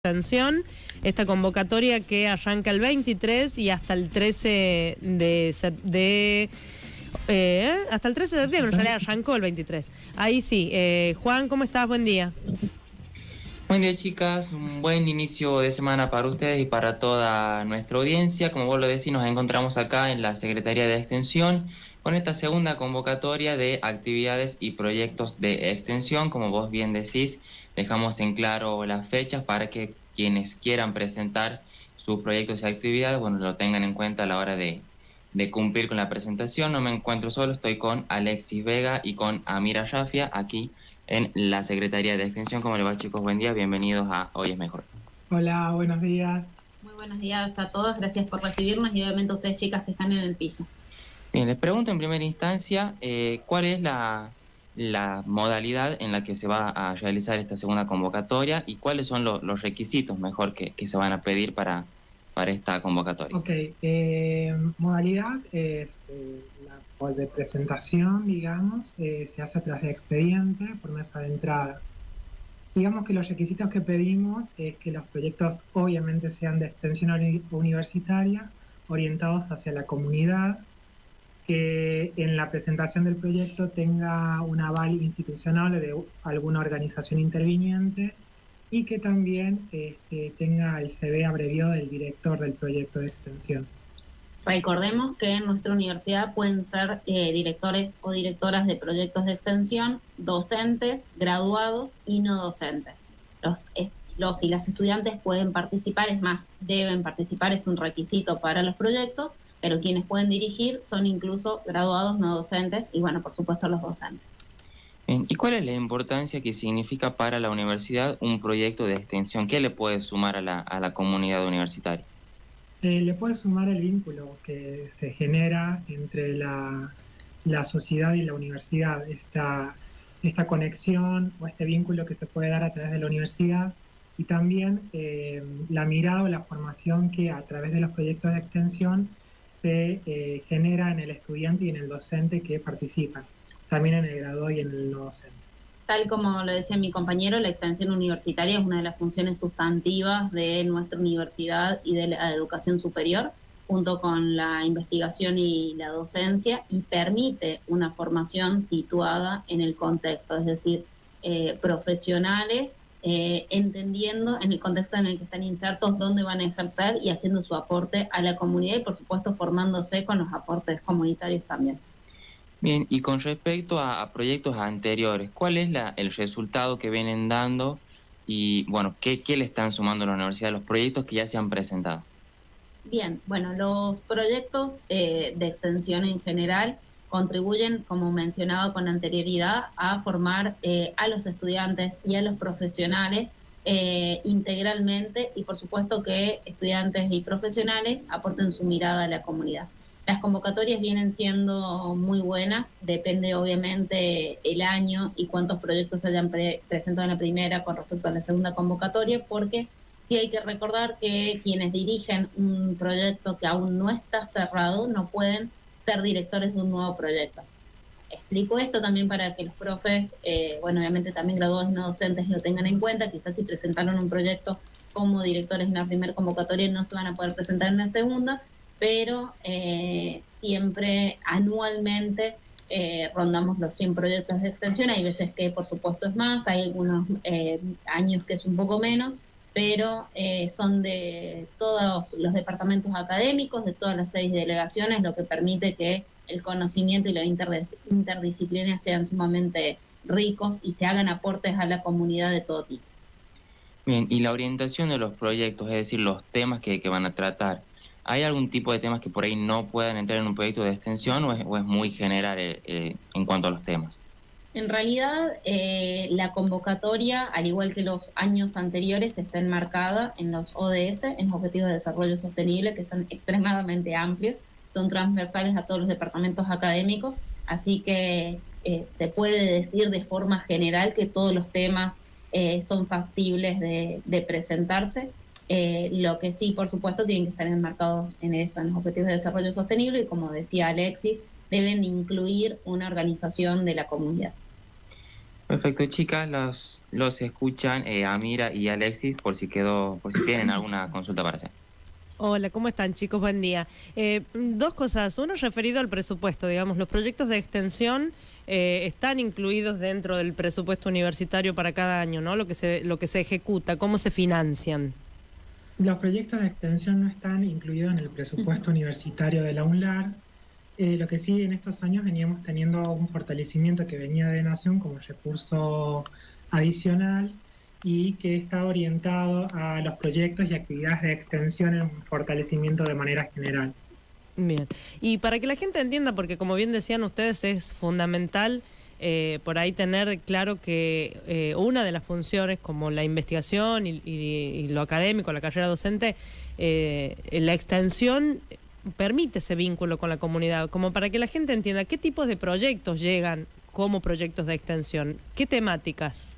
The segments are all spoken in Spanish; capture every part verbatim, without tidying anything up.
extensión, esta convocatoria que arranca el veintitrés y hasta el trece de... de eh, hasta el trece de septiembre, ya le arrancó el veintitrés. Ahí sí. Eh, Juan, ¿cómo estás? Buen día. Buen día, chicas, un buen inicio de semana para ustedes y para toda nuestra audiencia. Como vos lo decís, nos encontramos acá en la Secretaría de Extensión con esta segunda convocatoria de actividades y proyectos de extensión. Como vos bien decís, dejamos en claro las fechas para que quienes quieran presentar sus proyectos y actividades, bueno, lo tengan en cuenta a la hora de, de cumplir con la presentación. No me encuentro solo, estoy con Alexis Vega y con Amira Rafia aquí en la Secretaría de Extensión. ¿Cómo le va, chicos? Buen día, bienvenidos a Hoy es Mejor. Hola, buenos días. Muy buenos días a todos, gracias por recibirnos y obviamente a ustedes, chicas, que están en el piso. Bien, les pregunto en primera instancia, eh, ¿cuál es la, la modalidad en la que se va a realizar esta segunda convocatoria y cuáles son lo, los requisitos mejor que, que se van a pedir para, para esta convocatoria? Ok, eh, modalidad es eh, la de presentación, digamos, eh, se hace tras de expediente por mesa de entrada. Digamos que los requisitos que pedimos es que los proyectos obviamente sean de extensión universitaria, orientados hacia la comunidad, que en la presentación del proyecto tenga un aval institucional de alguna organización interviniente y que también este, tenga el C V abreviado del director del proyecto de extensión. Recordemos que en nuestra universidad pueden ser eh, directores o directoras de proyectos de extensión, docentes, graduados y no docentes. Los, eh, los y las estudiantes pueden participar, es más, deben participar, es un requisito para los proyectos, pero quienes pueden dirigir son incluso graduados, no docentes y, bueno, por supuesto, los docentes. Bien, ¿y cuál es la importancia que significa para la universidad un proyecto de extensión? ¿Qué le puede sumar a la, a la comunidad universitaria? Eh, le puede sumar el vínculo que se genera entre la, la sociedad y la universidad, esta, esta conexión o este vínculo que se puede dar a través de la universidad y también eh, la mirada o la formación que a través de los proyectos de extensión se eh, genera en el estudiante y en el docente que participan, también en el graduado y en el no docente. Tal como lo decía mi compañero, la extensión universitaria es una de las funciones sustantivas de nuestra universidad y de la educación superior, junto con la investigación y la docencia, y permite una formación situada en el contexto, es decir, eh, profesionales, eh, entendiendo en el contexto en el que están insertos dónde van a ejercer y haciendo su aporte a la comunidad y, por supuesto, formándose con los aportes comunitarios también. Bien, y con respecto a, a proyectos anteriores, ¿cuál es la, el resultado que vienen dando y, bueno, qué, qué le están sumando a la universidad, los proyectos que ya se han presentado? Bien, bueno, los proyectos eh, de extensión en general contribuyen, como mencionaba con anterioridad, a formar eh, a los estudiantes y a los profesionales eh, integralmente y, por supuesto, que estudiantes y profesionales aporten su mirada a la comunidad. Las convocatorias vienen siendo muy buenas, depende obviamente el año y cuántos proyectos se hayan pre presentado en la primera con respecto a la segunda convocatoria, porque sí hay que recordar que quienes dirigen un proyecto que aún no está cerrado no pueden ser directores de un nuevo proyecto. Explico esto también para que los profes, eh, bueno, obviamente también graduados y no docentes lo tengan en cuenta. Quizás si presentaron un proyecto como directores en la primera convocatoria no se van a poder presentar en la segunda, pero eh, siempre anualmente eh, rondamos los cien proyectos de extensión. Hay veces que por supuesto es más, hay algunos eh, años que es un poco menos, pero eh, son de todos los departamentos académicos, de todas las seis delegaciones, lo que permite que el conocimiento y la interdisciplina sean sumamente ricos y se hagan aportes a la comunidad de todo tipo. Bien, y la orientación de los proyectos, es decir, los temas que, que van a tratar, ¿hay algún tipo de temas que por ahí no puedan entrar en un proyecto de extensión o es, o es muy general eh, eh, en cuanto a los temas? En realidad, eh, la convocatoria, al igual que los años anteriores, está enmarcada en los O D S, en los Objetivos de Desarrollo Sostenible, que son extremadamente amplios, son transversales a todos los departamentos académicos, así que eh, se puede decir de forma general que todos los temas eh, son factibles de, de presentarse. Eh, lo que sí, por supuesto, tienen que estar enmarcados en eso, en los Objetivos de Desarrollo Sostenible, y como decía Alexis, deben incluir una organización de la comunidad. Perfecto, chicas, los, los escuchan eh, Amira y Alexis por si quedó, por si tienen alguna consulta para hacer. Hola, ¿cómo están, chicos? Buen día. Eh, dos cosas. Uno referido al presupuesto, digamos, los proyectos de extensión eh, están incluidos dentro del presupuesto universitario para cada año, ¿no? Lo que se, lo que se ejecuta, ¿cómo se financian? Los proyectos de extensión no están incluidos en el presupuesto universitario de la UNLAR. Eh, lo que sí, en estos años veníamos teniendo un fortalecimiento que venía de Nación como recurso adicional y que está orientado a los proyectos y actividades de extensión en un fortalecimiento de manera general. Bien. Y para que la gente entienda, porque como bien decían ustedes, es fundamental eh, por ahí tener claro que eh, una de las funciones, como la investigación y, y, y lo académico, la carrera docente, eh, la extensión permite ese vínculo con la comunidad, como para que la gente entienda qué tipos de proyectos llegan como proyectos de extensión, qué temáticas.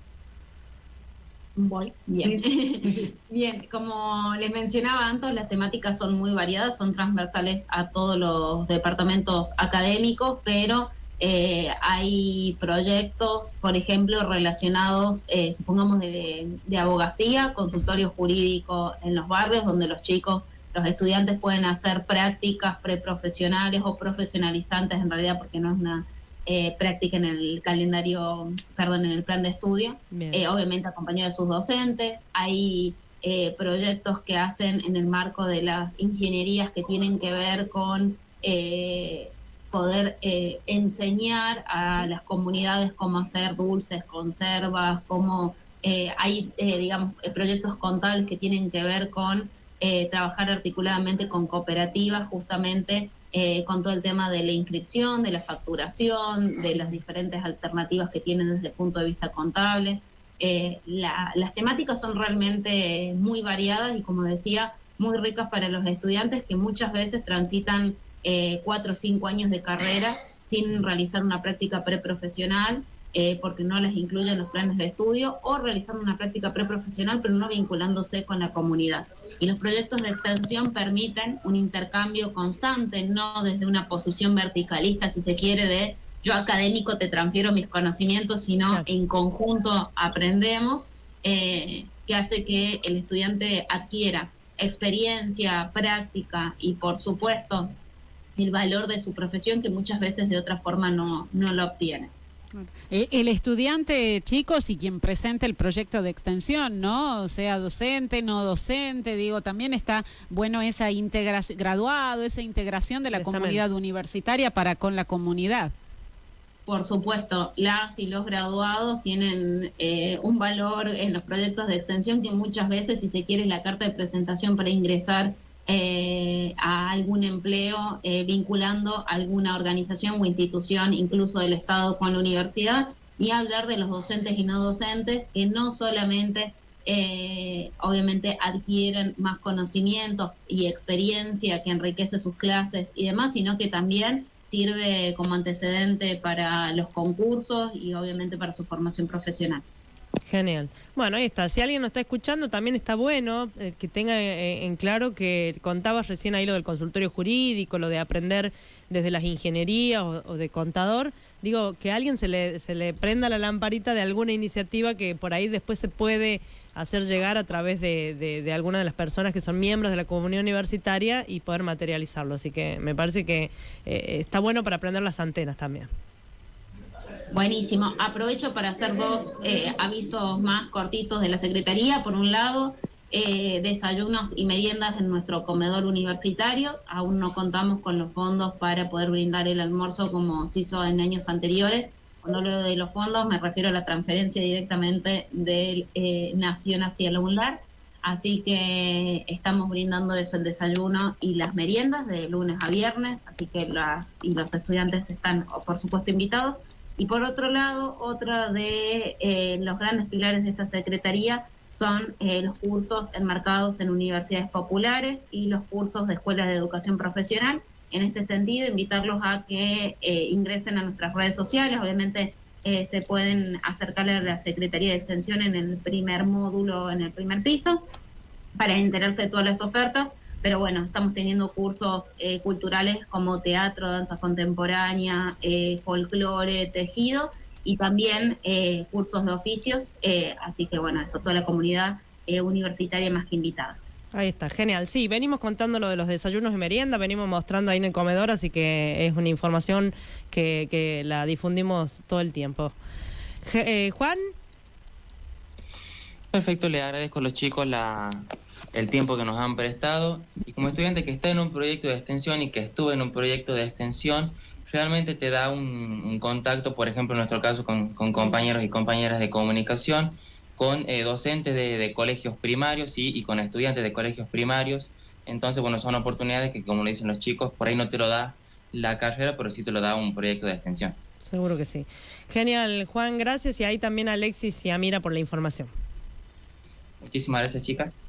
Voy, bien. Bien, como les mencionaba antes, las temáticas son muy variadas, son transversales a todos los departamentos académicos, pero eh, hay proyectos, por ejemplo, relacionados, eh, supongamos, de, de abogacía, consultorio jurídico en los barrios, donde los chicos, los estudiantes pueden hacer prácticas preprofesionales o profesionalizantes, en realidad, porque no es una Eh, práctica en el calendario, perdón, en el plan de estudio, eh, obviamente acompañado de sus docentes. Hay eh, proyectos que hacen en el marco de las ingenierías que tienen que ver con eh, poder eh, enseñar a las comunidades cómo hacer dulces, conservas, cómo eh, hay, eh, digamos, proyectos contables que tienen que ver con eh, trabajar articuladamente con cooperativas, justamente Eh, con todo el tema de la inscripción, de la facturación, de las diferentes alternativas que tienen desde el punto de vista contable. Eh, la, las temáticas son realmente muy variadas y, como decía, muy ricas para los estudiantes que muchas veces transitan eh, cuatro o cinco años de carrera sin realizar una práctica preprofesional, eh, porque no les incluyen los planes de estudio, o realizar una práctica preprofesional pero no vinculándose con la comunidad. Y los proyectos de extensión permiten un intercambio constante, no desde una posición verticalista, si se quiere, de yo académico te transfiero mis conocimientos, sino claro, en conjunto aprendemos, eh, que hace que el estudiante adquiera experiencia, práctica y, por supuesto, el valor de su profesión, que muchas veces de otra forma no, no lo obtiene. El estudiante, chicos, y quien presente el proyecto de extensión, ¿no? Sea docente, no docente, digo, también está bueno esa integración, graduado, esa integración de la comunidad universitaria para con la comunidad. Por supuesto, las y los graduados tienen eh, un valor en los proyectos de extensión que muchas veces, si se quiere, es la carta de presentación para ingresar Eh, a algún empleo, eh, vinculando alguna organización o institución, incluso del Estado, con la universidad, y hablar de los docentes y no docentes, que no solamente eh, obviamente adquieren más conocimientos y experiencia que enriquece sus clases y demás, sino que también sirve como antecedente para los concursos y obviamente para su formación profesional. Genial. Bueno, ahí está. Si alguien nos está escuchando, también está bueno eh, que tenga eh, en claro que contabas recién ahí lo del consultorio jurídico, lo de aprender desde las ingenierías o, o de contador. Digo, que a alguien se le, se le prenda la lamparita de alguna iniciativa que por ahí después se puede hacer llegar a través de, de, de alguna de las personas que son miembros de la comunidad universitaria y poder materializarlo. Así que me parece que eh, está bueno para aprender las antenas también. Buenísimo. Aprovecho para hacer dos eh, avisos más cortitos de la Secretaría. Por un lado, eh, desayunos y meriendas en nuestro comedor universitario. Aún no contamos con los fondos para poder brindar el almuerzo como se hizo en años anteriores. Cuando hablo de los fondos me refiero a la transferencia directamente de eh, Nación hacia la UNLAR. Así que estamos brindando eso, el desayuno y las meriendas de lunes a viernes. Así que las y los estudiantes están, por supuesto, invitados. Y por otro lado, otro de eh, los grandes pilares de esta Secretaría son eh, los cursos enmarcados en universidades populares y los cursos de escuelas de educación profesional. En este sentido, invitarlos a que eh, ingresen a nuestras redes sociales. Obviamente eh, se pueden acercar a la Secretaría de Extensión en el primer módulo, en el primer piso, para enterarse de todas las ofertas. Pero bueno, estamos teniendo cursos eh, culturales como teatro, danza contemporánea, eh, folclore, tejido, y también eh, cursos de oficios, eh, así que bueno, eso, toda la comunidad eh, universitaria más que invitada. Ahí está, genial. Sí, venimos contando lo de los desayunos y merienda, venimos mostrando ahí en el comedor, así que es una información que, que la difundimos todo el tiempo. Eh, Juan. Perfecto, le agradezco a los chicos la, el tiempo que nos han prestado. Y como estudiante que está en un proyecto de extensión y que estuve en un proyecto de extensión, realmente te da un, un contacto, por ejemplo, en nuestro caso, con, con compañeros y compañeras de comunicación, con eh, docentes de, de colegios primarios, ¿sí? Y con estudiantes de colegios primarios. Entonces, bueno, son oportunidades que, como le dicen los chicos, por ahí no te lo da la carrera, pero sí te lo da un proyecto de extensión. Seguro que sí. Genial, Juan, gracias. Y ahí también a Alexis y a Mira por la información. Muchísimas gracias, chicas.